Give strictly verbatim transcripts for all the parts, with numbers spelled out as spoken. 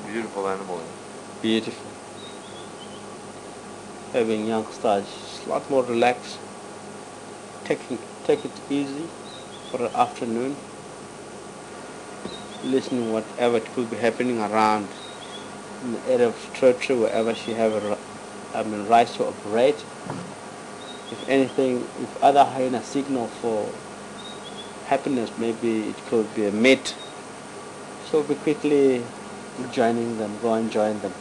beautiful animal. Beautiful. Having youngsters, it's a lot more relaxed. Taking, take it easy for an afternoon. Listening whatever it could be happening around in the area of territory, wherever she have a, I mean, rights to operate. If anything, if other hyena signal for happiness, maybe it could be a mate. So be quickly joining them, go and join them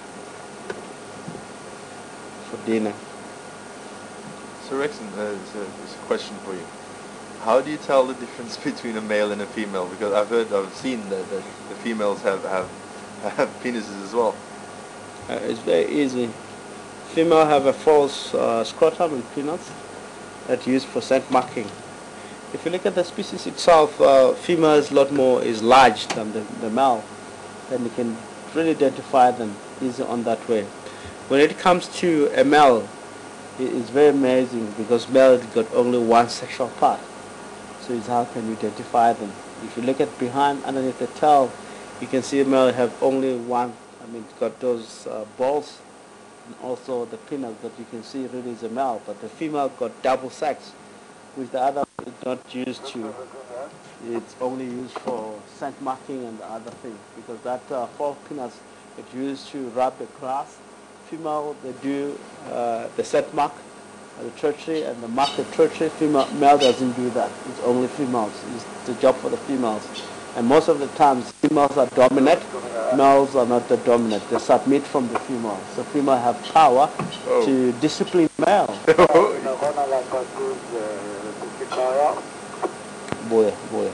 for dinner. So Rexon, uh, it's, a, it's a question for you. How do you tell the difference between a male and a female? Because I've heard, I've seen that, that the females have, have, have penises as well. Uh, it's very easy. Female have a false uh, scrotum and penis that's used for scent marking. If you look at the species itself, uh, female is a lot more is large than the, the male. Then you can really identify them easy on that way. When it comes to a male, it is very amazing because male has got only one sexual part. So it's how can you identify them? If you look at behind, underneath the tail, you can see a male have only one. I mean, it's got those uh, balls, and also the penis that you can see really is a male. But the female got double sex, which the other is not used to. It's only used for scent marking and the other thing, because that uh, false penis is used to rub the grass. Female, they do uh, the scent mark, uh, the territory, and the mark the territory. Female, male doesn't do that. It's only females. It's the job for the females. And most of the times, females are dominant. Males are not the dominant. They submit from the female. So female have power oh. to discipline male. boy, boy.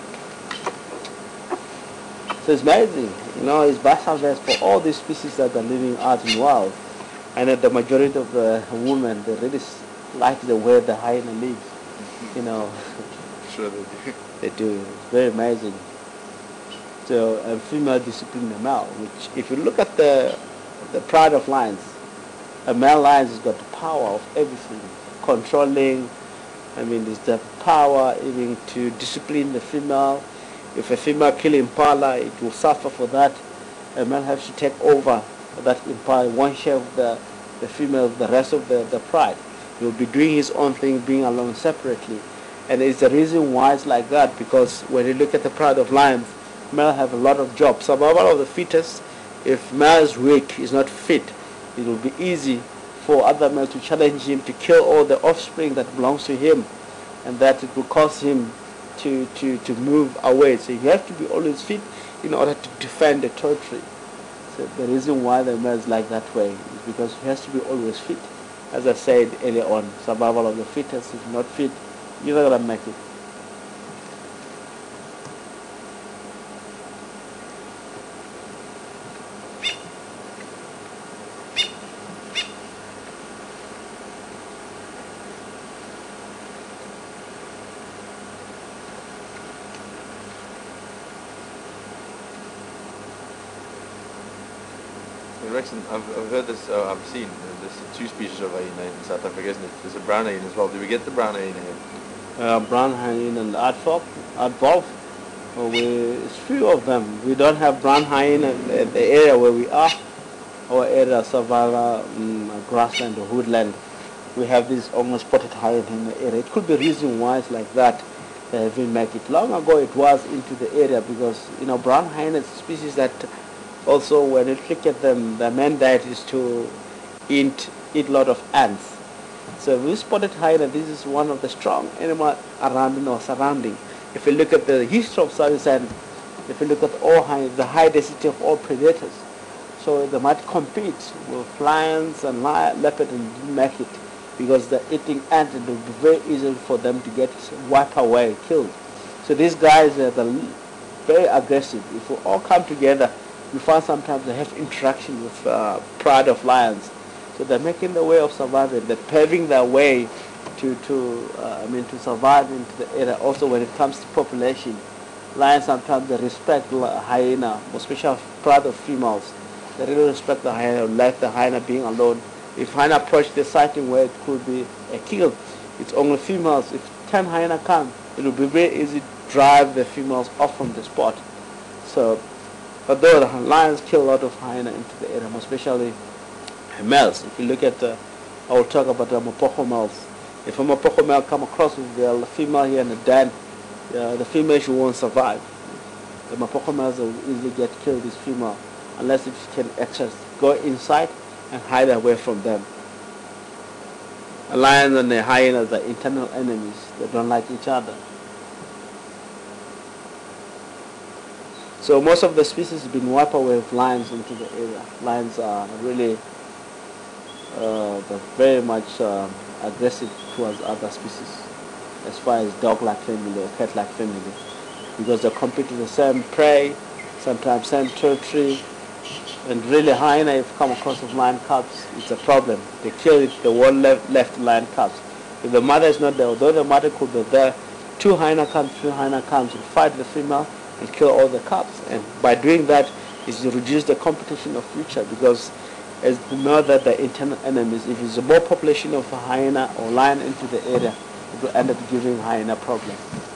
So it's amazing. You know, it's best for all these species that are living out in the wild. And that the majority of the women, they really like the way the hyena lives. You know. Sure they do. They do. It's very amazing. So a female discipline the male, which if you look at the the pride of lions, a male lion has got the power of everything, controlling. I mean, there's the power even to discipline the female. If a female kill impala, it will suffer for that. A male has to take over that impala, one share of the the female, the rest of the the pride. He will be doing his own thing, being alone separately. And it's the reason why it's like that, because when you look at the pride of lions, male have a lot of jobs. Survival of the fittest, if male is weak, is not fit, it will be easy for other males to challenge him to kill all the offspring that belongs to him, and that it will cause him to, to, to move away. So you have to be always fit in order to defend the territory. So the reason why the male is like that way is because he has to be always fit. As I said earlier on, survival of the fittest. If you're not fit, you're not going to make it. Rexon, I've, I've heard this, uh, I've seen, uh, there's two species of hyena in South Africa, isn't it? There's a brown hyena as well. Do we get the brown hyena here? Uh, brown hyena and aardvark, aardvark. Uh, we, it's few of them. We don't have brown hyena in the area where we are. Our area, savanna, um, grassland, or woodland. We have this almost spotted hyena in the area. It could be reason why it's like that. They haven't make it. Long ago it was into the area because, you know, brown hyena is a species that also, when you look at them, the main diet is to eat eat a lot of ants. So with spotted hyena, this is one of the strong animals around in our surrounding. If you look at the history of Southern, if you look at all high, the high density of all predators, so they might compete with lions and leopard and make it because they're eating ants and it will be very easy for them to get wiped away, killed. So these guys are the very aggressive. If we all come together, you find sometimes they have interaction with uh, pride of lions. So they're making the way of surviving. They're paving their way to, to uh, I mean, to survive into the area. Also, when it comes to population, lions sometimes they respect hyena, especially pride of females. They really respect the hyena, let the hyena being alone. If hyena approach the sighting where it could be a kill, it's only females. If ten hyena come, it will be very easy to drive the females off from the spot. So Although the lions kill a lot of hyena into the area, especially males. If you look at, uh, I will talk about the Mapoko males. If a Mapoko male come across with the female here in the den, uh, the female she won't survive. The Mapoko males will easily get killed, this female, unless if she can access, go inside and hide away from them. The lions and the hyenas are internal enemies. They don't like each other. So most of the species have been wiped away with lions into the area. Lions are really uh, they're very much uh, aggressive towards other species, as far as dog-like family or cat-like family, because they compete with the same prey, sometimes same territory. And really, hyena, if you come across with lion cubs, it's a problem. They kill it, they won't left, left lion cubs. If the mother is not there, although the mother could be there, two hyena cubs, three hyena cubs will fight the female and kill all the cubs. And by doing that, is to reduce the competition of future, because as we know that the internal enemies, if there's a more population of a hyena or lion into the area, it will end up giving hyena problem.